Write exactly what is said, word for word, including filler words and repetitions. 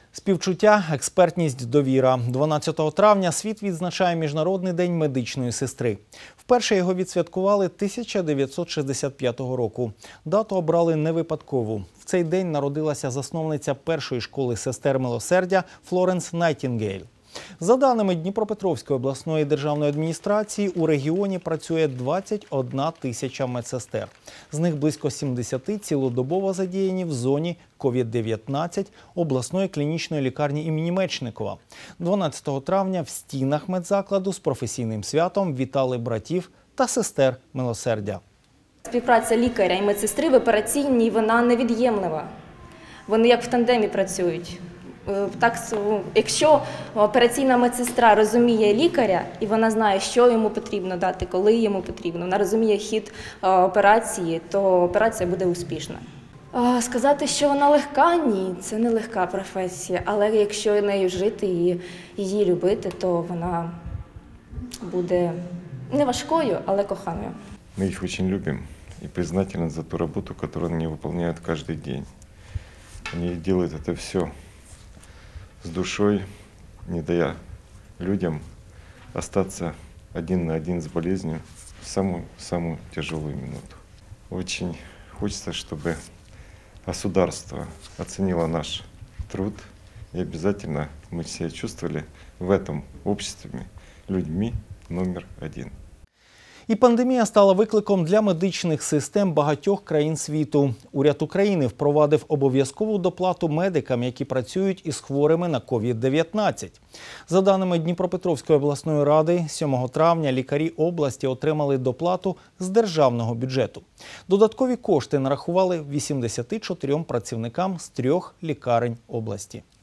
Співчуття, експертність, довіра. дванадцятого травня світ відзначає Міжнародний день медичної сестри. Вперше його відсвяткували тисяча дев'ятсот шістдесят п'ятого року. Дату обрали не випадково. В цей день народилася засновниця першої школи сестер милосердя Флоренс Найтінгейль. За даними Дніпропетровської обласної державної адміністрації, у регіоні працює двадцять одна тисяча медсестер. З них близько сімдесят цілодобово задіяні в зоні ковід дев'ятнадцять обласної клінічної лікарні імені Мечникова. дванадцятого травня в стінах медзакладу з професійним святом вітали братів та сестер милосердя. Співпраця лікаря і медсестри в операційній, вона невід'ємлива. Вони як в тандемі працюють. Так, якщо операційна медсестра розуміє лікаря, і вона знає, що йому потрібно дати, коли йому потрібно, вона розуміє хід операції, то операція буде успішна. Сказати, що вона легка – ні, це не легка професія, але якщо нею жити і її любити, то вона буде не важкою, але коханою. Ми їх дуже любимо і признательні за ту роботу, яку вони виконують кожен день. Вони роблять це все с душой, не дая людям остаться один на один с болезнью в самую-самую тяжелую минуту. Очень хочется, чтобы государство оценило наш труд, и обязательно мы себя чувствовали в этом обществе людьми номер один. І пандемія стала викликом для медичних систем багатьох країн світу. Уряд України впровадив обов'язкову доплату медикам, які працюють із хворими на ковід дев'ятнадцять. За даними Дніпропетровської обласної ради, сьомого травня лікарі області отримали доплату з державного бюджету. Додаткові кошти нарахували вісімдесяти чотирьом працівникам з трьох лікарень області.